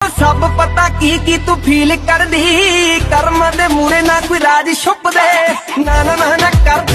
सब पता की तू फील कर दी। कर्म दे मूरे ना कोई राज छुप दे, ना ना ना ना कर